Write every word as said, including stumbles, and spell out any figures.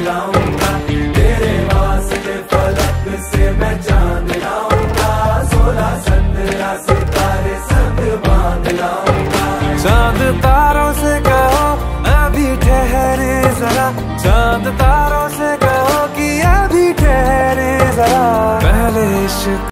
लाऊंगा, तेरे वास्ते फलक से मैं चांद लाऊंगा, सोलह सत्रह सितारे संग बांध लाऊंगा। चांद तारों से कहो अभी ठहरे जरा, चांद तारों से कहो कि अभी ठहरे जरा, पहले इश्क